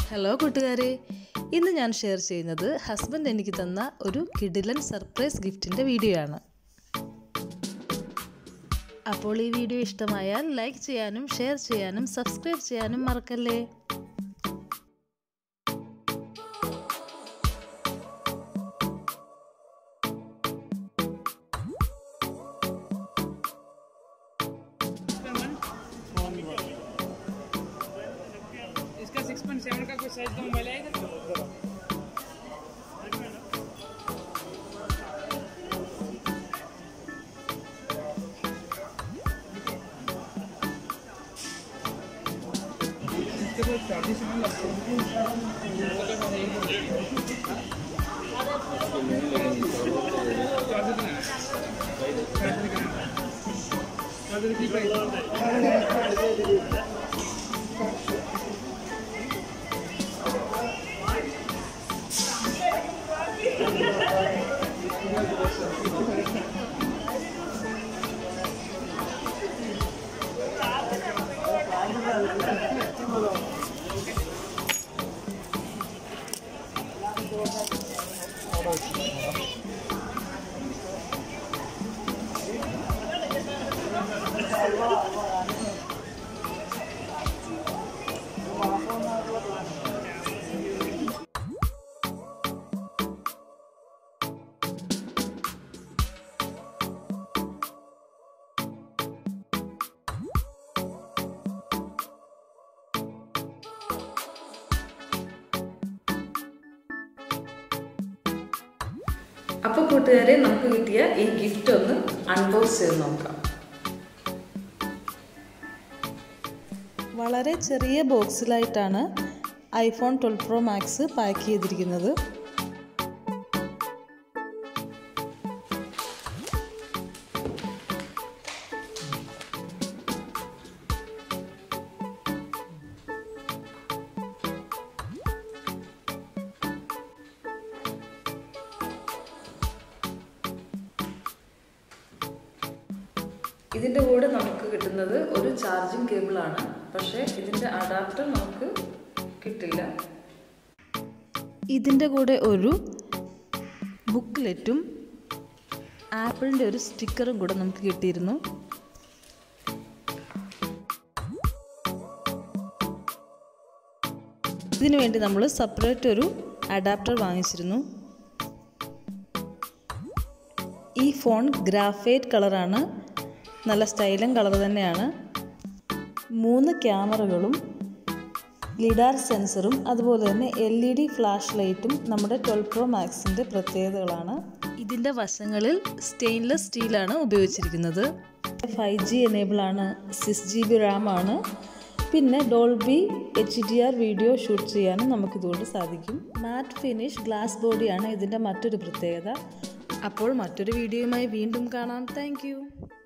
Hello കൂട്ടുകാരെ, ഇന്ന് ഞാൻ ഷെയർ ചെയ്യുന്നത് ഹസ്ബൻഡ് എനിക്ക് തന്ന ഒരു കിടിലൻ സർപ്രൈസ് ഗിഫ്റ്റിൻ്റെ വീഡിയോ ആണ്. അപ്പോൾ ഈ വീഡിയോ ഇഷ്ടമായാൽ ലൈക്ക് ചെയ്യാനും ഷെയർ ചെയ്യാനും സബ്സ്ക്രൈബ് ചെയ്യാനും മറക്കല്ലേ. इसका 6.7 का कोई साइज का मोबाइल है इधर? इसके कोई चार्जेस नहीं लगते അപ്പോൾ കൂട്ടുകാരെ, നമുക്ക് കിട്ടിയ ഈ ഗിഫ്റ്റ് ഒന്ന് അൺബോക്സ് ചെയ്ത് നോക്കാം. വളരെ ചെറിയ ബോക്സിലായിട്ടാണ് ഐഫോൺ 12 Pro Max പാക്ക് ചെയ്തിരിക്കുന്നത്. ഇതിൻ്റെ കൂടെ നമുക്ക് കിട്ടുന്നത് ഒരു ചാർജിങ് കേബിളാണ്. പക്ഷേ ഇതിൻ്റെ അഡാപ്റ്റർ നമുക്ക് കിട്ടില്ല. ഇതിൻ്റെ കൂടെ ഒരു ബുക്ക്ലെറ്റും ആപ്പിളിൻ്റെ ഒരു സ്റ്റിക്കറും കൂടെ നമുക്ക് കിട്ടിയിരുന്നു. ഇതിനു വേണ്ടി നമ്മൾ സെപ്പറേറ്റ് ഒരു അഡാപ്റ്റർ വാങ്ങിച്ചിരുന്നു. ഈ ഫോൺ ഗ്രാഫൈറ്റ് കളറാണ്, നല്ല സ്റ്റൈലൻ കളർ തന്നെയാണ്. 3 ക്യാമറകളും ലിഡാർ സെൻസറും അതുപോലെ തന്നെ LED ഫ്ലാഷ് ലൈറ്റും നമ്മുടെ 12 Pro Maxൻ്റെ പ്രത്യേകതകളാണ്. ഇതിൻ്റെ വശങ്ങളിൽ സ്റ്റെയിൻലെസ് സ്റ്റീലാണ് ഉപയോഗിച്ചിരിക്കുന്നത്. 5G എനേബിൾ ആണ്, 6GB RAM ആണ്. പിന്നെ ഡോൾബി HDR വീഡിയോ ഷൂട്ട് ചെയ്യാനും നമുക്കിതുകൊണ്ട് സാധിക്കും. മാറ്റ് ഫിനിഷ് ഗ്ലാസ് ബോഡിയാണ് ഇതിൻ്റെ മറ്റൊരു പ്രത്യേകത. അപ്പോൾ മറ്റൊരു വീഡിയോയുമായി വീണ്ടും കാണാം. Thank U.